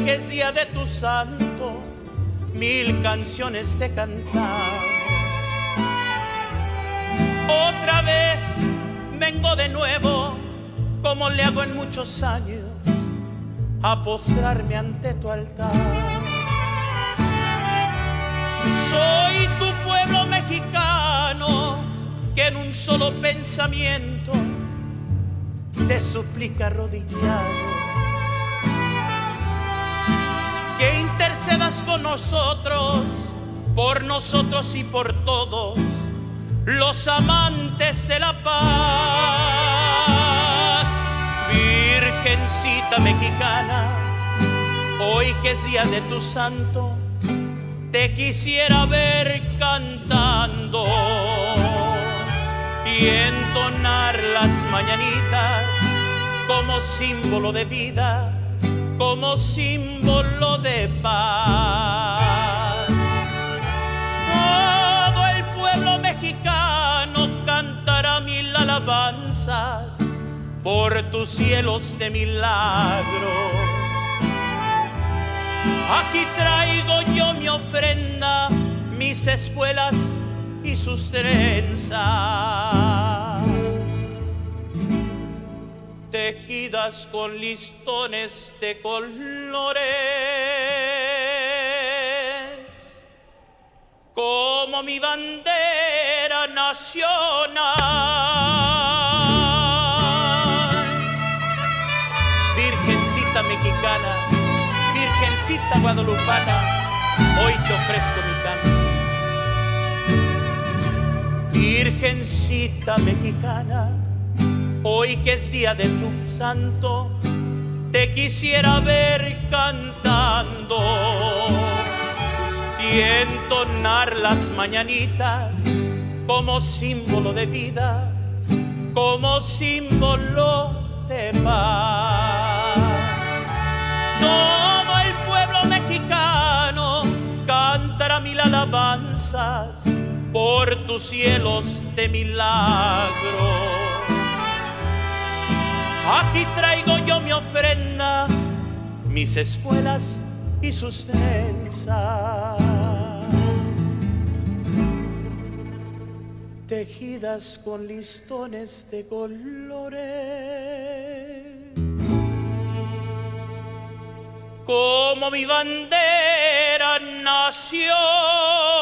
que es día de tu santo, mil canciones te cantamos. Otra vez vengo de nuevo, como le hago en muchos años, a postrarme ante tu altar. Soy tu pueblo mexicano, que en un solo pensamiento te suplica arrodillado que intercedas por nosotros y por todos los amantes de la paz. Virgencita mexicana, hoy que es día de tu santo, te quisiera ver cantando y entonar las mañanitas como símbolo de vida, como símbolo de paz. Todo el pueblo mexicano cantará mil alabanzas por tus cielos de milagros. Aquí traigo yo mi ofrenda, mis espuelas y sus trenzas, tejidas con listones de colores, como mi bandera nacional. Virgencita mexicana, Virgencita guadalupana, hoy te ofrezco mi canto. Virgencita mexicana, hoy que es día de tu santo, te quisiera ver cantando y entonar las mañanitas como símbolo de vida, como símbolo de paz. Todo el pueblo mexicano cantará mil alabanzas por tus cielos de milagros. Aquí traigo yo mi ofrenda, mis espuelas y sus trenzas, tejidas con listones de colores, como mi bandera nacional.